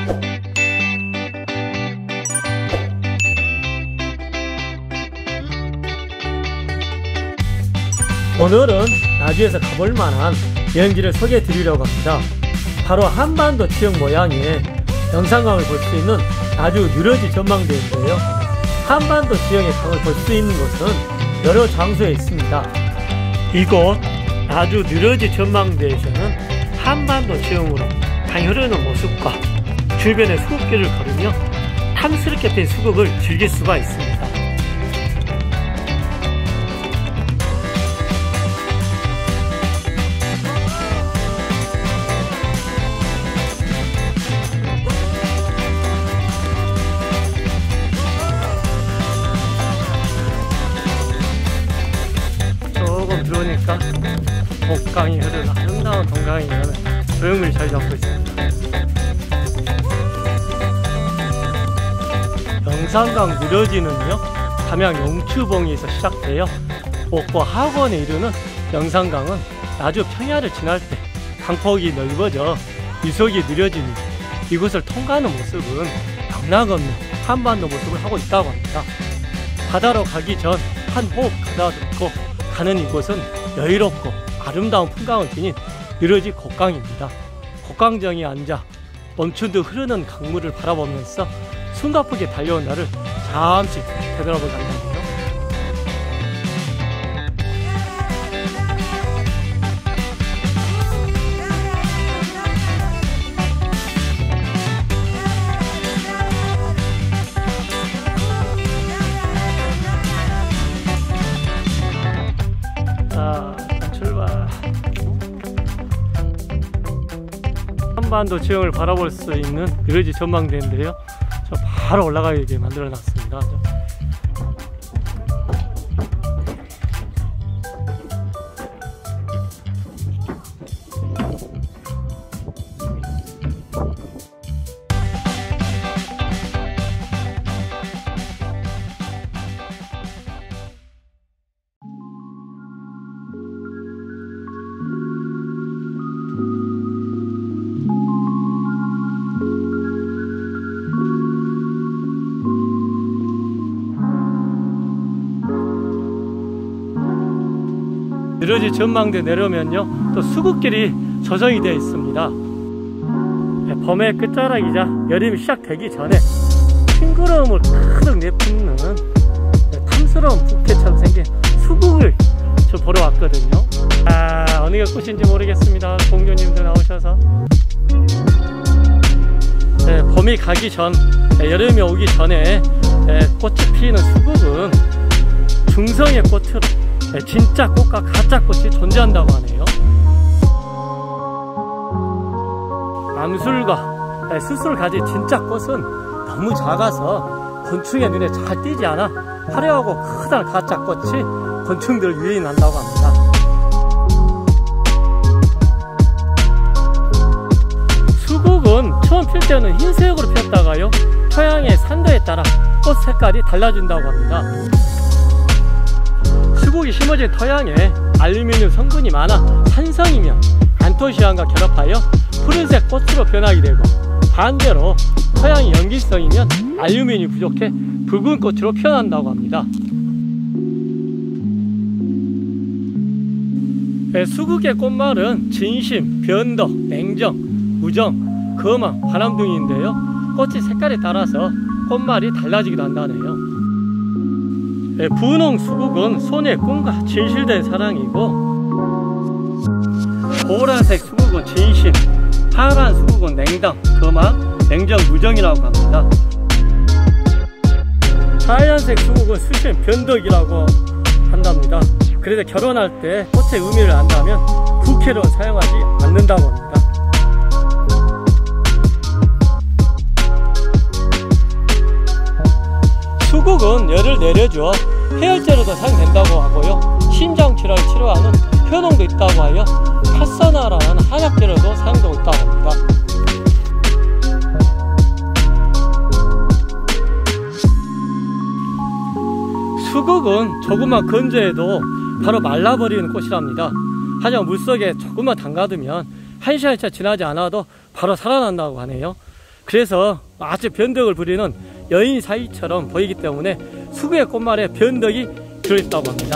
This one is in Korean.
오늘은 나주에서 가볼 만한 여행지를 소개해 드리려고 합니다. 바로 한반도 지역 모양의 영산강을 볼 수 있는 나주 느러지 전망대인데요. 한반도 지역의 강을 볼 수 있는 곳은 여러 장소에 있습니다. 이곳 나주 느러지 전망대에서는 한반도 지형으로 강이 흐르는 모습과 주변의 수국길을 걸으며 탐스럽게 핀 수국을 즐길 수가 있습니다. 조금 들어오니까 목강이 흐르는 아름다운 동강이 조형을 잘 잡고 있습니다. 영산강 느러지는요, 담양 용추봉에서 시작되어 옥고 하원에 이르는 영산강은 나주 평야를 지날 때 강폭이 넓어져 이속이 느려지니 이곳을 통과하는 모습은 당락 없는 한반도 모습을 하고 있다고 합니다. 바다로 가기 전 한 호흡 가다듬고 가는 이곳은 여유롭고 아름다운 풍광을 지닌 느러지 곡강입니다. 곡강정에 앉아 멈춘 듯 흐르는 강물을 바라보면서 숨가쁘게 달려온 나를 잠시 되돌아보게 한다네요. 자, 출발. 한반도 지형을 바라볼 수 있는 느러지 전망대인데요. 저 바로 올라가게 만들어 놨습니다. 느러지 전망대 내려오면요, 또 수국길이 조성이 되어 있습니다. 봄의 끝자락이자 여름이 시작되기 전에 싱그러움을 가득 내뿜는 탐스러운 부케처럼 생긴 수국을 저 보러 왔거든요. 어느가 꽃인지 모르겠습니다. 공주님도 나오셔서. 봄이 가기 전, 여름이 오기 전에 꽃이 피는 수국은 중성의 꽃으로 진짜 꽃과 가짜 꽃이 존재한다고 하네요. 암술과 수술 가진 진짜 꽃은 너무 작아서 곤충의 눈에 잘 띄지 않아 화려하고 크다란 가짜 꽃이 곤충들을 유인한다고 합니다. 수국은 처음 필 때는 흰색으로 피었다가요, 토양의 산도에 따라 꽃 색깔이 달라진다고 합니다. 수국이 심어진 토양에 알루미늄 성분이 많아 산성이면 안토시아닌과 결합하여 푸른색 꽃으로 변하게 되고, 반대로 토양이 염기성이면 알루미늄이 부족해 붉은 꽃으로 피어난다고 합니다. 수국의 꽃말은 진심, 변덕, 냉정, 우정, 거망, 바람 등인데요, 꽃의 색깔에 따라서 꽃말이 달라지기도 한다네요. 분홍 수국은 손의 꿈과 진실된 사랑이고, 보라색 수국은 진심, 파란 수국은 냉담, 거망, 냉정, 무정이라고 합니다. 하얀색 수국은 수심, 변덕이라고 한답니다. 그래서 결혼할 때 꽃의 의미를 안다면 부케로는 사용하지 않는다고 합니다. 수국은 열을 내려줘 해열제로도 사용된다고 하고요, 심장질환을 치료하는 효능도 있다고 하여 파서나라는 한약재로도 사용되고 있다고 합니다. 수국은 조금만 건조해도 바로 말라버리는 꽃이랍니다. 하지만 물속에 조금만 담가두면 1시간차 지나지 않아도 바로 살아난다고 하네요. 그래서 아주 변덕을 부리는 여인 사이처럼 보이기 때문에 수국의 꽃말에 변덕이 들어있다고 합니다.